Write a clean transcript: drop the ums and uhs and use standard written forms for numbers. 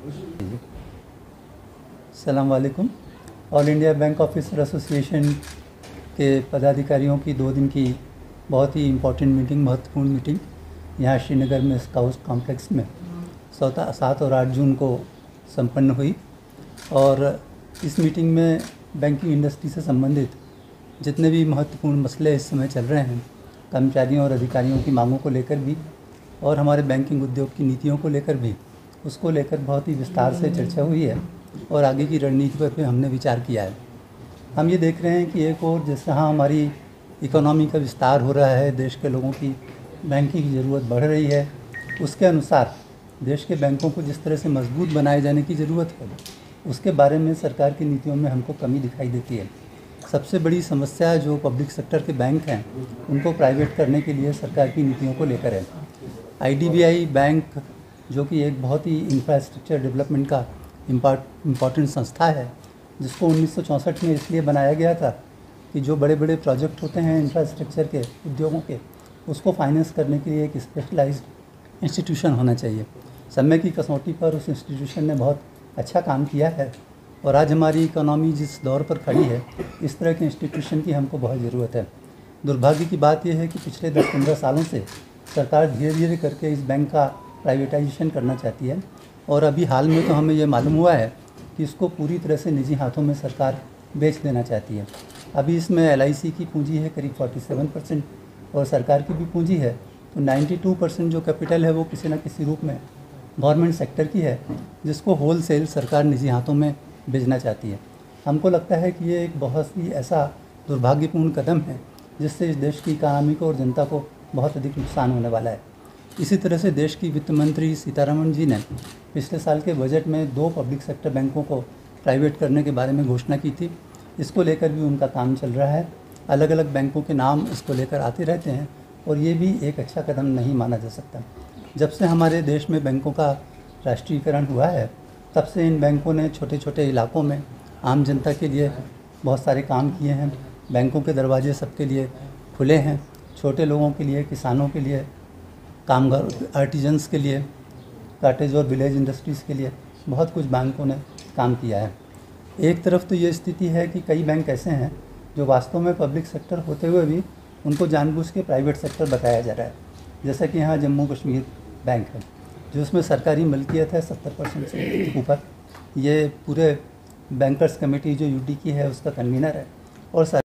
अस्सलाम वालेकुम। All India Bank Officer Association के पदाधिकारियों की 2 दिन की बहुत ही इम्पोर्टेंट मीटिंग, महत्वपूर्ण मीटिंग यहाँ श्रीनगर में स्काउट कॉम्प्लेक्स में 7 और 8 जून को संपन्न हुई। और इस मीटिंग में बैंकिंग इंडस्ट्री से संबंधित जितने भी महत्वपूर्ण मसले इस समय चल रहे हैं, कर्मचारियों और अधिकारियों की मांगों को लेकर भी और हमारे बैंकिंग उद्योग की नीतियों को लेकर भी, उसको लेकर बहुत ही विस्तार से चर्चा हुई है और आगे की रणनीति पर भी हमने विचार किया है। हम ये देख रहे हैं कि एक और जिस तरह हमारी इकोनॉमी का विस्तार हो रहा है, देश के लोगों की बैंकिंग की ज़रूरत बढ़ रही है, उसके अनुसार देश के बैंकों को जिस तरह से मजबूत बनाए जाने की ज़रूरत है, उसके बारे में सरकार की नीतियों में हमको कमी दिखाई देती है। सबसे बड़ी समस्या जो पब्लिक सेक्टर के बैंक हैं, उनको प्राइवेट करने के लिए सरकार की नीतियों को लेकर है। IDBI बैंक, जो कि एक बहुत ही इंफ्रास्ट्रक्चर डेवलपमेंट का इम्पॉर्टेंट संस्था है, जिसको 1964 में इसलिए बनाया गया था कि जो बड़े बड़े प्रोजेक्ट होते हैं इंफ्रास्ट्रक्चर के, उद्योगों के, उसको फाइनेंस करने के लिए एक स्पेशलाइज्ड इंस्टीट्यूशन होना चाहिए। समय की कसौटी पर उस इंस्टीट्यूशन ने बहुत अच्छा काम किया है और आज हमारी इकोनॉमी जिस दौर पर खड़ी है, इस तरह के इंस्टीट्यूशन की हमको बहुत ज़रूरत है। दुर्भाग्य की बात यह है कि पिछले 10-15 सालों से सरकार धीरे धीरे करके इस बैंक का प्राइवेटाइजेशन करना चाहती है और अभी हाल में तो हमें यह मालूम हुआ है कि इसको पूरी तरह से निजी हाथों में सरकार बेच देना चाहती है। अभी इसमें LIC की पूंजी है करीब 47% और सरकार की भी पूंजी है, तो 92% जो कैपिटल है वो किसी न किसी रूप में गवर्नमेंट सेक्टर की है, जिसको होल सेल सरकार निजी हाथों में भेजना चाहती है। हमको लगता है कि ये एक बहुत ही ऐसा दुर्भाग्यपूर्ण कदम है जिससे इस देश की इकानमी को और जनता को बहुत अधिक नुकसान होने वाला है। इसी तरह से देश की वित्त मंत्री सीतारमण जी ने पिछले साल के बजट में 2 पब्लिक सेक्टर बैंकों को प्राइवेट करने के बारे में घोषणा की थी। इसको लेकर भी उनका काम चल रहा है। अलग अलग बैंकों के नाम इसको लेकर आते रहते हैं और ये भी एक अच्छा कदम नहीं माना जा सकता। जब से हमारे देश में बैंकों का राष्ट्रीयकरण हुआ है, तब से इन बैंकों ने छोटे छोटे इलाकों में आम जनता के लिए बहुत सारे काम किए हैं। बैंकों के दरवाजे सबके लिए खुले हैं, छोटे लोगों के लिए, किसानों के लिए, कामगार, आर्टिजन्स के लिए, कॉटेज और विलेज इंडस्ट्रीज़ के लिए बहुत कुछ बैंकों ने काम किया है। एक तरफ तो ये स्थिति है कि कई बैंक ऐसे हैं जो वास्तव में पब्लिक सेक्टर होते हुए भी उनको जानबूझ के प्राइवेट सेक्टर बताया जा रहा है। जैसा कि यहाँ जम्मू कश्मीर बैंक है, जो उसमें सरकारी मल्कियत है 70% से ऊपर। ये पूरे बैंकर्स कमेटी जो UT की है, उसका कन्वीनर है और